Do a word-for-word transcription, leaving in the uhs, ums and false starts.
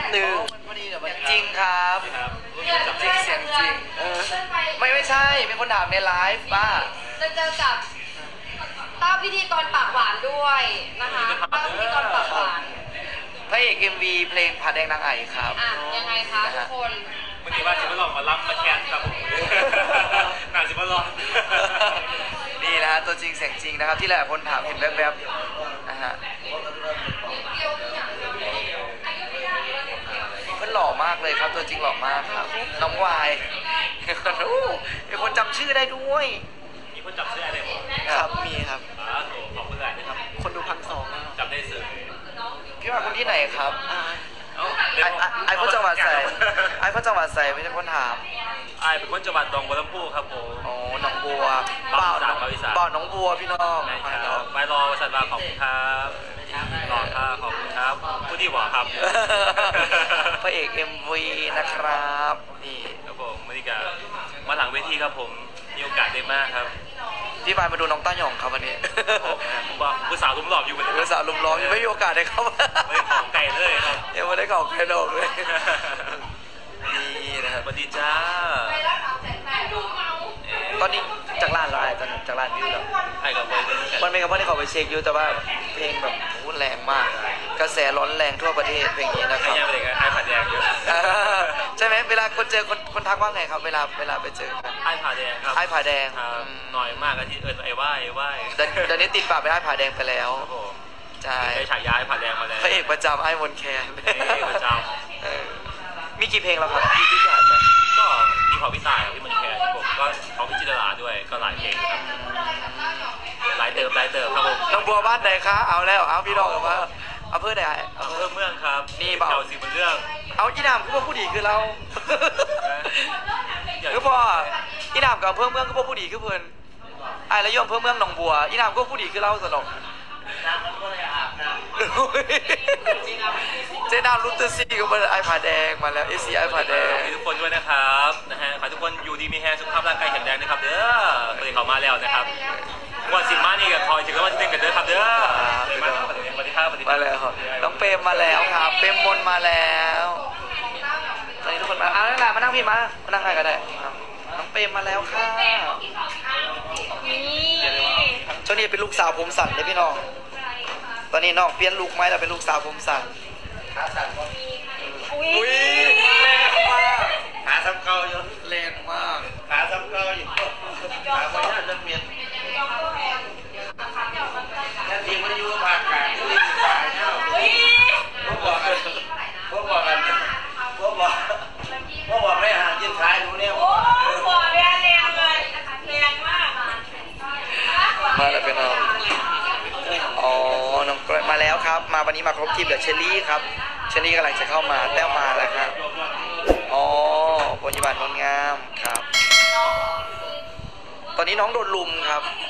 หนึ่งจริงครับจริงเสียงจริงเออไม่ไม่ใช่เป็นคนถามในไลฟ์ป้าจะเจอกับต้าพิธีกรปากหวานด้วยนะคะต้าพิธีกรปากหวานพระเอก เอ็ม วี เพลงผาแดงนางไอ่ครับอ่ะยังไงคะทุกคนเมื่อกี้ว่าจะมาลองมารับมาแคนครับผมหนาจะมาลองนี่นะฮะตัวจริงเสียงจริงนะครับที่หลายคนถามเห็นแวบๆนะฮะเพื่อนหล่อมากเลยครับตัวจริงหล่อมากครับน้องวายมีคนจำชื่อได้ด้วยมีคนจำชื่ออะไรบ้างครับมีครับอ๋อขอบคุณหลายนะครับคนดูพันสองจำได้สื่อพี่ว่าคนที่ไหนครับไอ้ไอ้คนจังหวัดใส่ไอ้คนจังหวัดใส่ไม่ใช่คนถามไอ้เป็นคนจังหวัดหนองบัวลำพูครับผมอ๋อหนองบัวเปล่าเปล่าหนองบัวพี่น้องไปรอสันบาขอบคุณครับรอค่ะขอบคุณครับผู้ที่หวังครับพระเอก เอ็ม วี นะครับนี่ครับผมมาดิกามาหลังเวทีครับผมมีโอกาสได้มากครับพี่บายมาดูน้องต้าหย่องครับวันนี้ผมว่าผู้สาวลุ้มหลอบอยู่เหมือนกันผู้สาวลุ้มล้อมยังไม่มีโอกาสได้เข้าไม่ได้ของไก่เลยครับยังไม่ได้ของไก่ดอกเลยนี่นะครับสวัสดีจ้าตอนนี้จากร้านเราไอ้ตอนจากร้านวิวแล้วไอ้กับเบอร์มันเป็นกับว่าที่เขาไปเช็คอยู่แต่ว่าเพลงแบบพุ่งแรงมากกระแสร้อนแรงทั่วประเทศเพลงนี้นะครับยังเป็นไอ้ผัดแดงอยู่ใช่ไหมเวลาคนเจอคนคนทักว่าไงครับเวลาเวลาไปเจอไอ้ผัดแดงครับไอ้ผัดแดงหน่อยมากที่เอิญไอ้ไหว้ไหว้เดี๋ยวนี้ติดปากไปไอ้ผัดแดงไปแล้วใช่ไปฉายาไอ้ผัดแดงมาแล้วพระเอกประจำไอ้มนแคนพระเอกประจำมีกี่เพลงแล้วครับที่ที่ผ่านไปก็มีของพี่ตายพี่มนแคนผมก็ของพี่จิตราด้วยก็หลายเพลงครับหลายเติมหลายเติมครับผมน้องบัวบ้านไหนคะเอาแล้วเอาพี่น้องมาเอาเพื่อไหนเอาเพื่อเมืองครับนี่เบาสิบนเรื่องเอาอีนามก็ว่าผู้ดีคือเราคือพ่ออีนามกับเพื่อเมืองก็ว่าผู้ดีคือเพื่อนไอ้ระยองเพื่อเมืองหนองบัวอีนามก็ผู้ดีคือเราสนุกเจนามลุตเตอร์ซี่ก็เป็นไอผาแดงมาแล้วเอซีไอผาแดงทุกคนด้วยนะครับนะฮะขอทุกคนอยู่ดีมีแฮงสุขภาพร่างกายแข็งแรงนะครับเด้อเคยเขามาแล้วนะครับวันสิบมานี่กับคอยถึงแล้ววันที่หนึ่งกันเด้อครับเด้อสวัสดีครับสวัสดีครับมาแล้วครับน้องเปรมมาแล้วครับเปรมมนมาแล้วตอนนี้ทุกคนมาเอาแล้วล่ะมานั่งพี่มามานั่งใครก็ได้น้องเปรมมาแล้วค่ะช่วงนี้เป็นลูกสาวผมสั่นเลยพี่น้องตอนนี้น้องเปลี่ยนลูกไหมเราเป็นลูกสาวผมสั่นขาสั่นอุ้ยแรงมากขาซ้ำเก่าอยู่แรงมากขาซ้ำเก่าอยู่ขาไม่น่าจะเปลี่ยนแค่ทีมันอยู่ภาคกลางที่ขาเนี่ยพวกบอกกันพวกบอกกันพวกบอกพวกบอกไม่ห่างยืนขายดูเนี่ยโอ้บอกแรงแรงเลยแรงมากมาแล้วเป็นน้องอ๋อน้องมาแล้วครับมาวันนี้มาครบทีมเดี๋ยวเชลลี่ครับเชลลี่กำลังจะเข้ามาแต้วมาแล้วครับอ๋อปัจจุบันนนงามครับตอนนี้น้องโดนลุมครับ